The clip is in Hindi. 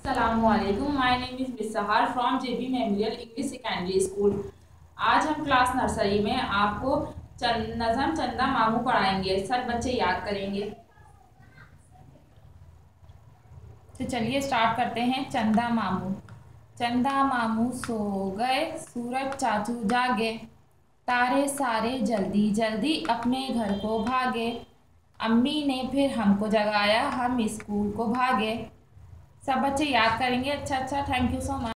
Assalamualaikum. My name is Miss Sahar from JB Memorial English Secondary School. आज हम क्लास नर्सरी में आपको नज़म चंदा मामू पढ़ाएंगे। सब बच्चे याद करेंगे। तो चलिए स्टार्ट करते हैं। चंदा मामू सो गए, सूरज चाचू जागे, तारे सारे जल्दी जल्दी अपने घर को भागे, अम्मी ने फिर हमको जगाया, हम स्कूल को भागे। सब बच्चे याद करेंगे। अच्छा, थैंक यू सो मच।